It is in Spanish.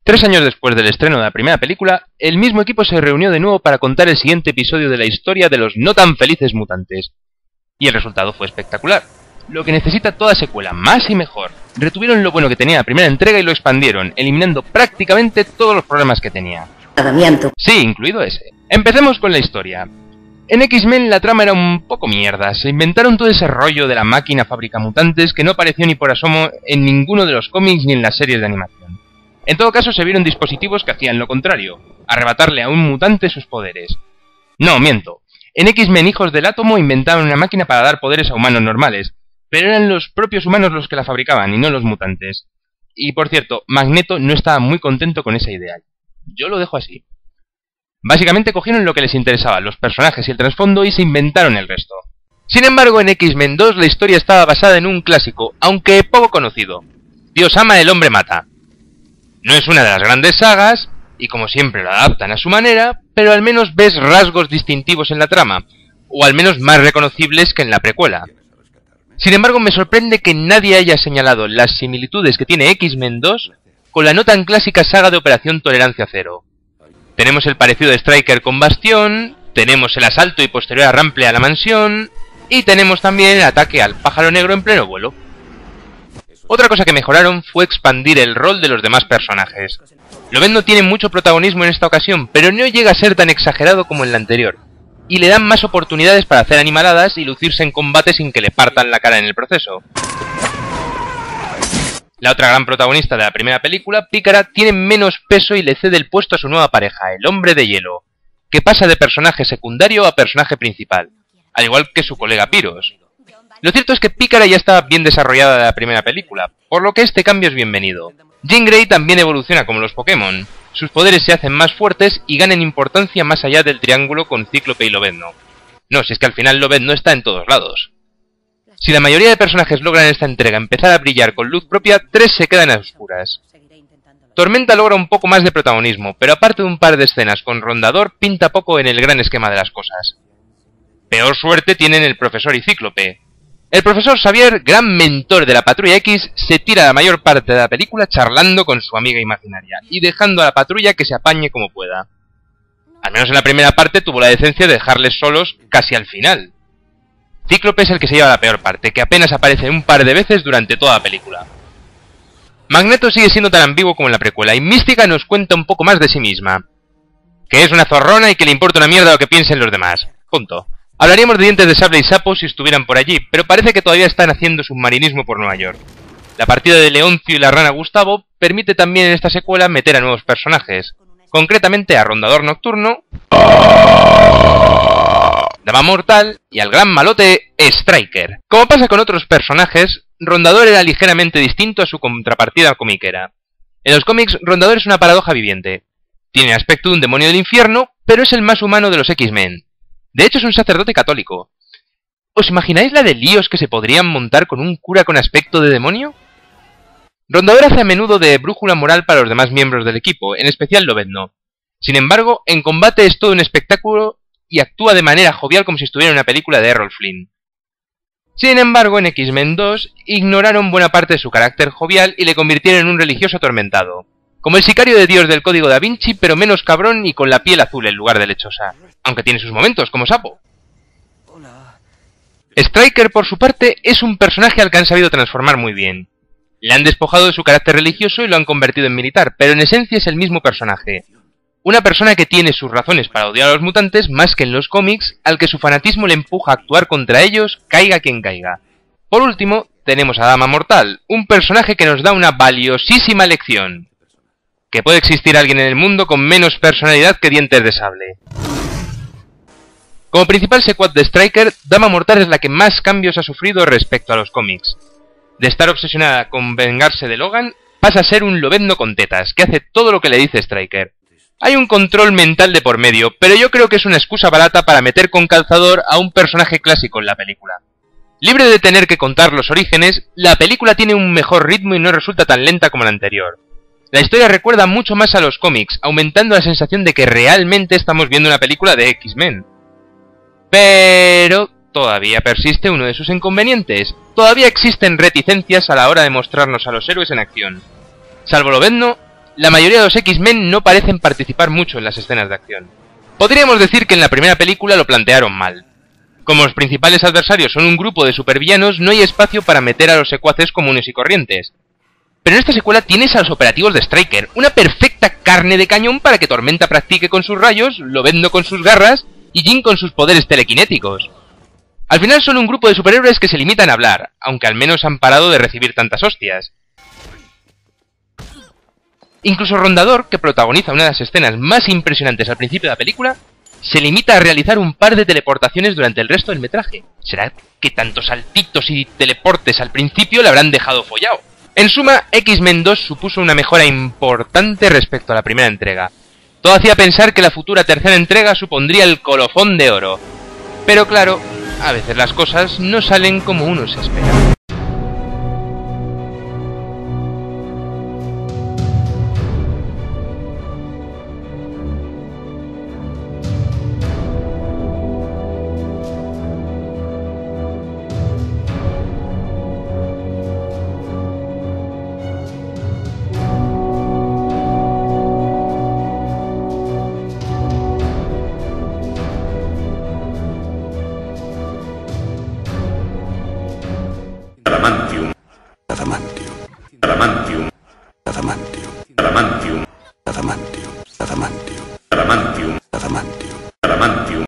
3 años después del estreno de la primera película, el mismo equipo se reunió de nuevo para contar el siguiente episodio de la historia de los no tan felices mutantes. Y el resultado fue espectacular. Lo que necesita toda secuela, más y mejor. Retuvieron lo bueno que tenía la primera entrega y lo expandieron, eliminando prácticamente todos los problemas que tenía. Sí, incluido ese. Empecemos con la historia. En X-Men la trama era un poco mierda, se inventaron todo ese rollo de la máquina fábrica mutantes que no apareció ni por asomo en ninguno de los cómics ni en las series de animación. En todo caso se vieron dispositivos que hacían lo contrario, arrebatarle a un mutante sus poderes. No, miento. En X-Men Hijos del Átomo inventaron una máquina para dar poderes a humanos normales, pero eran los propios humanos los que la fabricaban y no los mutantes. Y por cierto, Magneto no estaba muy contento con esa idea. Yo lo dejo así. Básicamente cogieron lo que les interesaba, los personajes y el trasfondo, y se inventaron el resto. Sin embargo, en X-Men 2 la historia estaba basada en un clásico, aunque poco conocido. Dios ama, el hombre mata. No es una de las grandes sagas, y como siempre lo adaptan a su manera, pero al menos ves rasgos distintivos en la trama, o al menos más reconocibles que en la precuela. Sin embargo, me sorprende que nadie haya señalado las similitudes que tiene X-Men 2 con la no tan clásica saga de Operación Tolerancia Cero. Tenemos el parecido de Stryker con Bastión, tenemos el asalto y posterior arrample a la mansión, y tenemos también el ataque al pájaro negro en pleno vuelo. Otra cosa que mejoraron fue expandir el rol de los demás personajes. Lobezno tiene mucho protagonismo en esta ocasión, pero no llega a ser tan exagerado como en la anterior, y le dan más oportunidades para hacer animaladas y lucirse en combate sin que le partan la cara en el proceso. La otra gran protagonista de la primera película, Pícara, tiene menos peso y le cede el puesto a su nueva pareja, el Hombre de Hielo, que pasa de personaje secundario a personaje principal, al igual que su colega Pyros. Lo cierto es que Pícara ya estaba bien desarrollada de la primera película, por lo que este cambio es bienvenido. Jean Grey también evoluciona como los Pokémon. Sus poderes se hacen más fuertes y ganan importancia más allá del triángulo con Cíclope y Lobezno. No, si es que al final Lobezno está en todos lados. Si la mayoría de personajes logran en esta entrega empezar a brillar con luz propia, 3 se quedan a oscuras. Tormenta logra un poco más de protagonismo, pero aparte de un par de escenas con Rondador, pinta poco en el gran esquema de las cosas. Peor suerte tienen el Profesor y Cíclope. El profesor Xavier, gran mentor de la Patrulla X, se tira la mayor parte de la película charlando con su amiga imaginaria y dejando a la patrulla que se apañe como pueda. Al menos en la primera parte tuvo la decencia de dejarles solos casi al final. Cíclope es el que se lleva la peor parte, que apenas aparece un par de veces durante toda la película. Magneto sigue siendo tan ambiguo como en la precuela, y Mística nos cuenta un poco más de sí misma. Que es una zorrona y que le importa una mierda lo que piensen los demás. Punto. Hablaríamos de Dientes de Sable y Sapo si estuvieran por allí, pero parece que todavía están haciendo submarinismo por Nueva York. La partida de Leoncio y la rana Gustavo permite también en esta secuela meter a nuevos personajes, concretamente a Rondador Nocturno, Dama Mortal y al gran malote Stryker. Como pasa con otros personajes, Rondador era ligeramente distinto a su contrapartida comiquera. En los cómics, Rondador es una paradoja viviente. Tiene el aspecto de un demonio del infierno, pero es el más humano de los X-Men. De hecho es un sacerdote católico. ¿Os imagináis la de líos que se podrían montar con un cura con aspecto de demonio? Rondador hace a menudo de brújula moral para los demás miembros del equipo, en especial Lobezno. Sin embargo, en combate es todo un espectáculo y actúa de manera jovial como si estuviera en una película de Errol Flynn. Sin embargo, en X-Men 2 ignoraron buena parte de su carácter jovial y le convirtieron en un religioso atormentado. Como el sicario de Dios del Código Da Vinci, pero menos cabrón y con la piel azul en lugar de lechosa. Aunque tiene sus momentos, como Sapo. Stryker, por su parte, es un personaje al que han sabido transformar muy bien. Le han despojado de su carácter religioso y lo han convertido en militar, pero en esencia es el mismo personaje. Una persona que tiene sus razones para odiar a los mutantes más que en los cómics, al que su fanatismo le empuja a actuar contra ellos, caiga quien caiga. Por último, tenemos a Dama Mortal, un personaje que nos da una valiosísima lección. Que puede existir alguien en el mundo con menos personalidad que Dientes de Sable. Como principal secuaz de Stryker, Dama Mortal es la que más cambios ha sufrido respecto a los cómics. De estar obsesionada con vengarse de Logan, pasa a ser un Lobezno con tetas, que hace todo lo que le dice Stryker. Hay un control mental de por medio, pero yo creo que es una excusa barata para meter con calzador a un personaje clásico en la película. Libre de tener que contar los orígenes, la película tiene un mejor ritmo y no resulta tan lenta como la anterior. La historia recuerda mucho más a los cómics, aumentando la sensación de que realmente estamos viendo una película de X-Men. Pero todavía persiste uno de sus inconvenientes. Todavía existen reticencias a la hora de mostrarnos a los héroes en acción. Salvo Lobezno, la mayoría de los X-Men no parecen participar mucho en las escenas de acción. Podríamos decir que en la primera película lo plantearon mal. Como los principales adversarios son un grupo de supervillanos, no hay espacio para meter a los secuaces comunes y corrientes. Pero en esta secuela tienes a los operativos de Stryker, una perfecta carne de cañón para que Tormenta practique con sus rayos, Lobezno con sus garras y Jean con sus poderes telequinéticos. Al final son un grupo de superhéroes que se limitan a hablar, aunque al menos han parado de recibir tantas hostias. Incluso Rondador, que protagoniza una de las escenas más impresionantes al principio de la película, se limita a realizar un par de teleportaciones durante el resto del metraje. ¿Será que tantos saltitos y teleportes al principio le habrán dejado follado? En suma, X-Men 2 supuso una mejora importante respecto a la primera entrega. Todo hacía pensar que la futura tercera entrega supondría el colofón de oro. Pero claro, a veces las cosas no salen como uno se espera. Adamantium. Adamantium. Adamantium. Adamantium. Adamantium. Adamantium. Adamantium. Adamantium. Adamantium. Adamantium.